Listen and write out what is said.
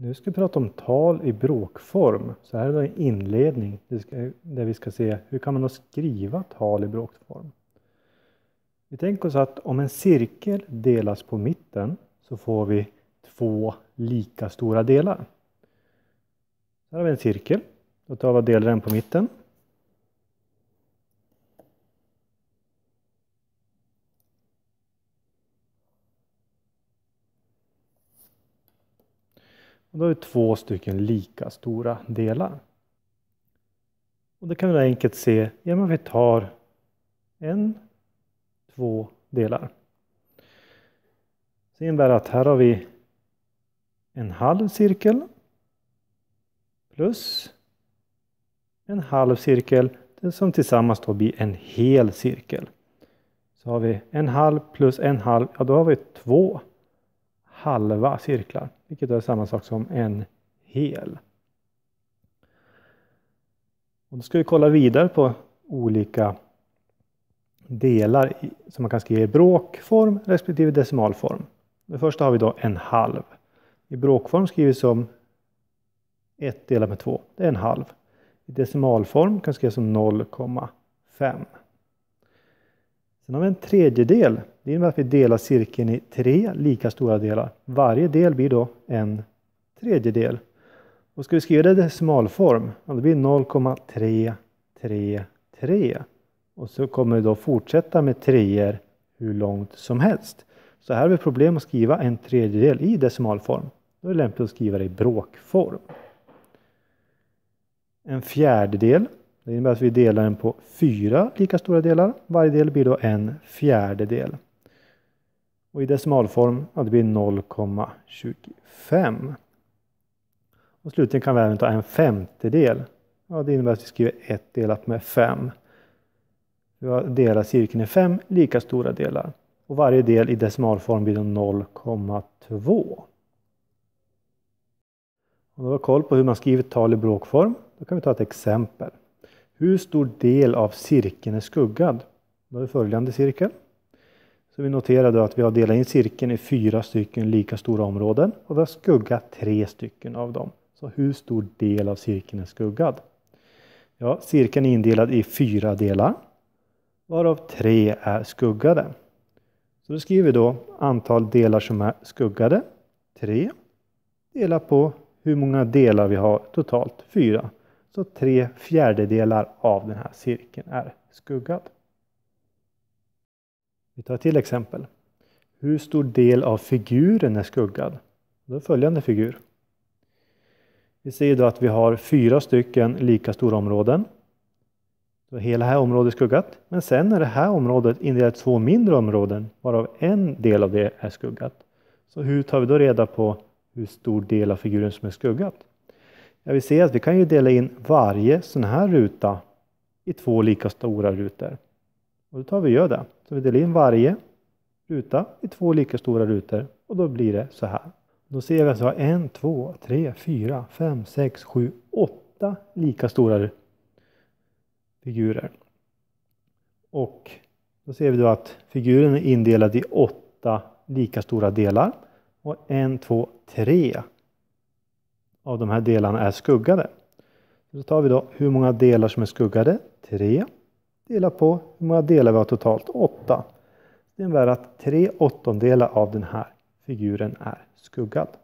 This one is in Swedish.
Nu ska vi prata om tal i bråkform. Så här är det en inledning där vi ska se hur kan man då skriva tal i bråkform. Vi tänker oss att om en cirkel delas på mitten så får vi två lika stora delar. Här har vi en cirkel. Då tar vi och delar den på mitten. Och då har vi två stycken lika stora delar. Och det kan vi enkelt se genom att vi tar två delar. Det innebär att här har vi en halv cirkel plus en halv cirkel som tillsammans då blir en hel cirkel. Så har vi en halv plus en halv, ja då har vi två halva cirklar, vilket är samma sak som en hel. Och då ska vi kolla vidare på olika delar som man kan skriva i bråkform respektive decimalform. Det första har vi då en halv. I bråkform skriver vi som 1 delat med 2, det är en halv. I decimalform kan skrivas som 0,5. Sen har vi en tredjedel. Det innebär att vi delar cirkeln i 3 lika stora delar. Varje del blir då en tredjedel. Och ska vi skriva det i decimalform, det blir 0,333. Och så kommer vi då fortsätta med treor hur långt som helst. Så här har vi problem att skriva en tredjedel i decimalform. Då är det lämpligt att skriva det i bråkform. En fjärdedel. Det innebär att vi delar den på 4 lika stora delar. Varje del blir då en fjärdedel. Och i decimalform det blir 0,25. Och slutligen kan vi även ta en femtedel. Ja, det innebär att vi skriver 1 delat med 5. Vi delar cirkeln i 5 lika stora delar. Och varje del i decimalform blir då 0,2. Om du har koll på hur man skriver tal i bråkform, då kan vi ta ett exempel. Hur stor del av cirkeln är skuggad? Då är det följande cirkel. Så vi noterar då att vi har delat in cirkeln i 4 stycken lika stora områden. Och vi har skuggat 3 stycken av dem. Så hur stor del av cirkeln är skuggad? Ja, cirkeln är indelad i 4 delar. Varav 3 är skuggade. Så då skriver vi då antal delar som är skuggade. 3. Delat på hur många delar vi har totalt. 4. Så 3 fjärdedelar av den här cirkeln är skuggad. Vi tar ett till exempel. Hur stor del av figuren är skuggad? Det är följande figur. Vi ser då att vi har 4 stycken lika stora områden. Så hela här området är skuggat. Men sen är det här området indelat i 2 mindre områden. Varav en del av det är skuggat. Så hur tar vi då reda på hur stor del av figuren som är skuggat? Ja, vi ser att vi kan ju dela in varje sån här ruta i 2 lika stora rutor. Och då tar vi och gör det. Så vi delar in varje ruta i 2 lika stora rutor. Och då blir det så här. Då ser vi att vi har 1, 2, 3, 4, 5, 6, 7, 8 lika stora figurer. Och då ser vi då att figuren är indelad i 8 lika stora delar. Och 1, 2, 3 av de här delarna är skuggade. Så tar vi då hur många delar som är skuggade. 3. Delar på hur många delar vi har totalt. 8. Det innebär att 3/8 av den här figuren är skuggad.